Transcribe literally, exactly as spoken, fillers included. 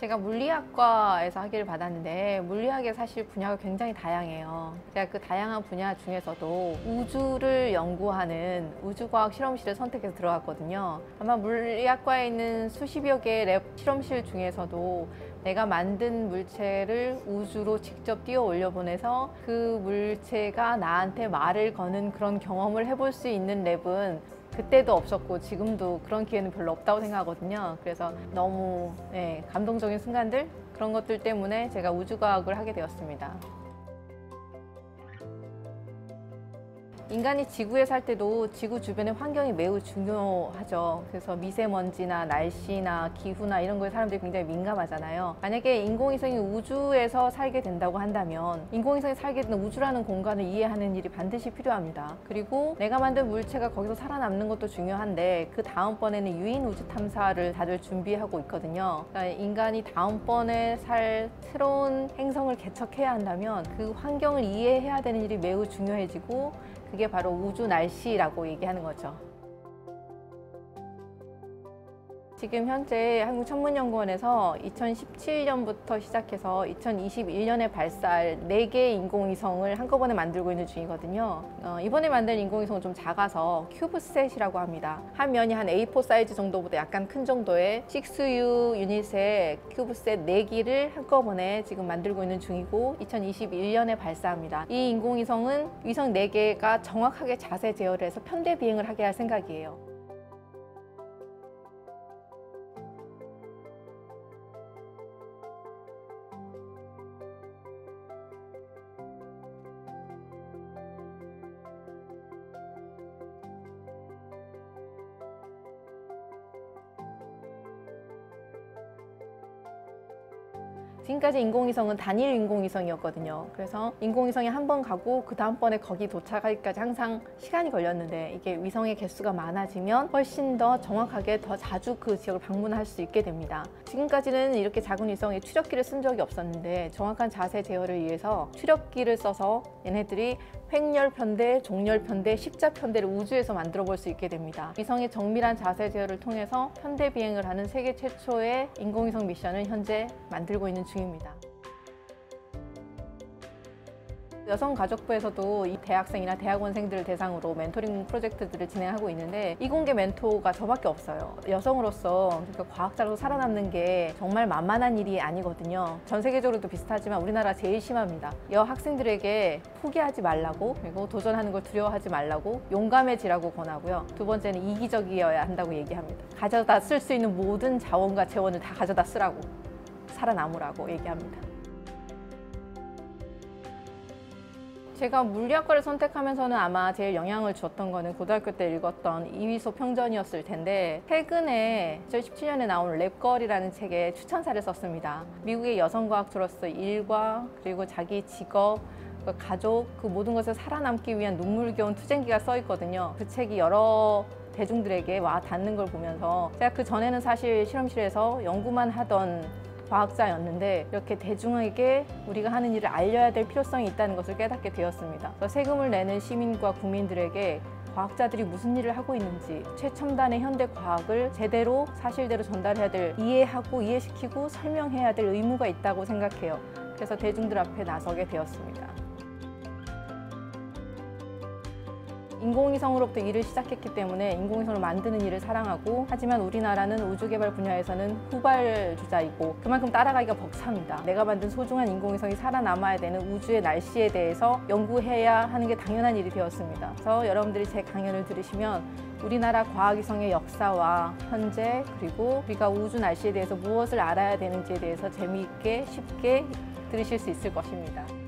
제가 물리학과에서 학위를 받았는데 물리학의 사실 분야가 굉장히 다양해요. 제가 그 다양한 분야 중에서도 우주를 연구하는 우주과학 실험실을 선택해서 들어갔거든요. 아마 물리학과에 있는 수십여 개의 랩 실험실 중에서도 내가 만든 물체를 우주로 직접 띄워 올려보내서 그 물체가 나한테 말을 거는 그런 경험을 해볼 수 있는 랩은 그때도 없었고 지금도 그런 기회는 별로 없다고 생각하거든요. 그래서 너무 네, 감동적인 순간들, 그런 것들 때문에 제가 우주과학을 하게 되었습니다. 인간이 지구에 살 때도 지구 주변의 환경이 매우 중요하죠. 그래서 미세먼지나 날씨나 기후나 이런 거에 사람들이 굉장히 민감하잖아요. 만약에 인공위성이 우주에서 살게 된다고 한다면 인공위성이 살게 되는 우주라는 공간을 이해하는 일이 반드시 필요합니다. 그리고 내가 만든 물체가 거기서 살아남는 것도 중요한데 그 다음번에는 유인 우주 탐사를 다들 준비하고 있거든요. 그러니까 인간이 다음번에 살 새로운 행성을 개척해야 한다면 그 환경을 이해해야 되는 일이 매우 중요해지고 그게 바로 우주 날씨라고 얘기하는 거죠. 지금 현재 한국천문연구원에서 이천십칠 년부터 시작해서 이천이십일 년에 발사할 네 개의 인공위성을 한꺼번에 만들고 있는 중이거든요. 어, 이번에 만든 인공위성은 좀 작아서 큐브셋이라고 합니다. 한 면이 한 에이 포 사이즈 정도보다 약간 큰 정도의 식스 유 유닛의 큐브셋 네 기를 한꺼번에 지금 만들고 있는 중이고 이천이십일 년에 발사합니다. 이 인공위성은 위성 네 개가 정확하게 자세 제어를 해서 편대 비행을 하게 할 생각이에요. 지금까지 인공위성은 단일 인공위성이었거든요. 그래서 인공위성이 한 번 가고 그 다음번에 거기 도착하기까지 항상 시간이 걸렸는데 이게 위성의 개수가 많아지면 훨씬 더 정확하게 더 자주 그 지역을 방문할 수 있게 됩니다. 지금까지는 이렇게 작은 위성에 추력기를 쓴 적이 없었는데 정확한 자세 제어를 위해서 추력기를 써서 얘네들이 횡렬편대, 종렬편대, 십자편대를 우주에서 만들어 볼 수 있게 됩니다. 위성의 정밀한 자세 제어를 통해서 편대 비행을 하는 세계 최초의 인공위성 미션을 현재 만들고 있는 중입니다. 여성가족부에서도 이 대학생이나 대학원생들을 대상으로 멘토링 프로젝트들을 진행하고 있는데 이공계 멘토가 저밖에 없어요. 여성으로서 그러니까 과학자로 살아남는 게 정말 만만한 일이 아니거든요. 전 세계적으로도 비슷하지만 우리나라 제일 심합니다. 여학생들에게 포기하지 말라고, 그리고 도전하는 걸 두려워하지 말라고, 용감해지라고 권하고요. 두 번째는 이기적이어야 한다고 얘기합니다. 가져다 쓸 수 있는 모든 자원과 재원을 다 가져다 쓰라고, 살아남으라고 얘기합니다. 제가 물리학과를 선택하면서는 아마 제일 영향을 주었던 거는 고등학교 때 읽었던 이위소 평전이었을 텐데 최근에 이천십칠 년에 나온 랩걸이라는 책에 추천사를 썼습니다. 미국의 여성과학자로서 일과 그리고 자기 직업, 그 가족, 그 모든 것을 살아남기 위한 눈물겨운 투쟁기가 써 있거든요. 그 책이 여러 대중들에게 와 닿는 걸 보면서 제가 그 전에는 사실 실험실에서 연구만 하던 과학자였는데 이렇게 대중에게 우리가 하는 일을 알려야 될 필요성이 있다는 것을 깨닫게 되었습니다. 세금을 내는 시민과 국민들에게 과학자들이 무슨 일을 하고 있는지, 최첨단의 현대 과학을 제대로 사실대로 전달해야 될, 이해하고 이해시키고 설명해야 될 의무가 있다고 생각해요. 그래서 대중들 앞에 나서게 되었습니다. 인공위성으로부터 일을 시작했기 때문에 인공위성을 만드는 일을 사랑하고, 하지만 우리나라는 우주개발 분야에서는 후발주자이고 그만큼 따라가기가 벅찹니다. 내가 만든 소중한 인공위성이 살아남아야 되는 우주의 날씨에 대해서 연구해야 하는 게 당연한 일이 되었습니다. 그래서 여러분들이 제 강연을 들으시면 우리나라 과학위성의 역사와 현재, 그리고 우리가 우주 날씨에 대해서 무엇을 알아야 되는지에 대해서 재미있게 쉽게 들으실 수 있을 것입니다.